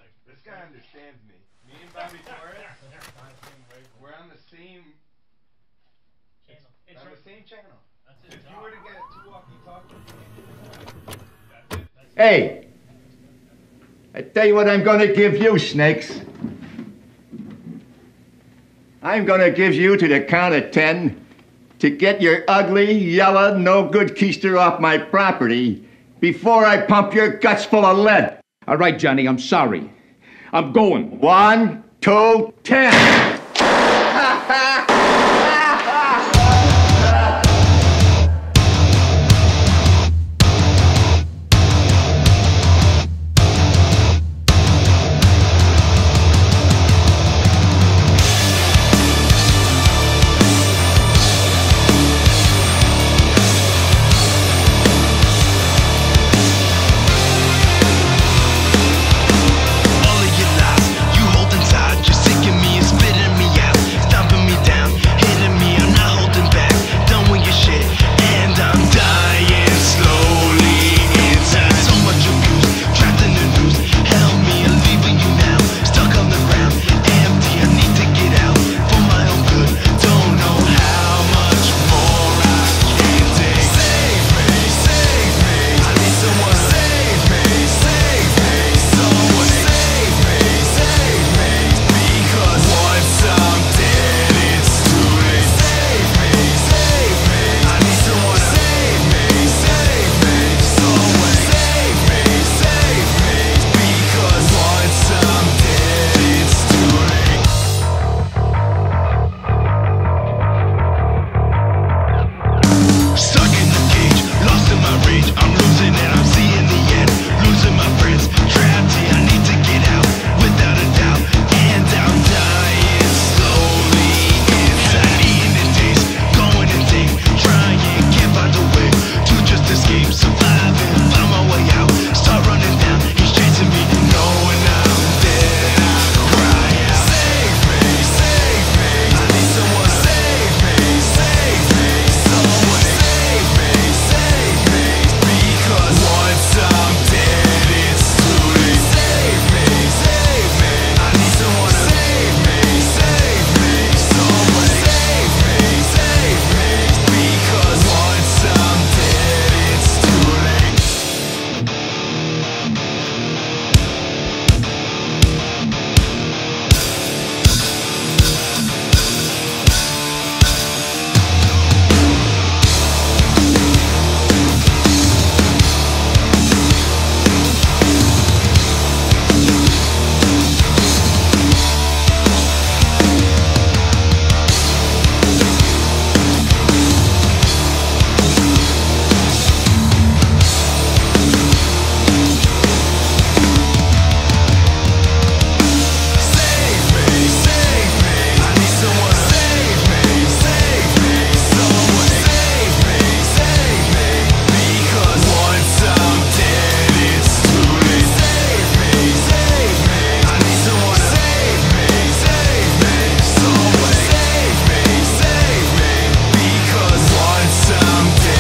This guy understands me. Me and Bobby Torres, we're on the same channel. on the same channel. If job. you were to get two walkie-talkies, Hey, I tell you what I'm gonna give you, Snakes. I'm gonna give you to the count of 10 to get your ugly, yellow, no-good keister off my property before I pump your guts full of lead. All right, Johnny, I'm sorry. I'm going. 1, 2, 10.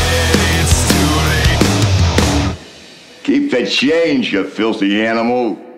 Keep the change, you filthy animal.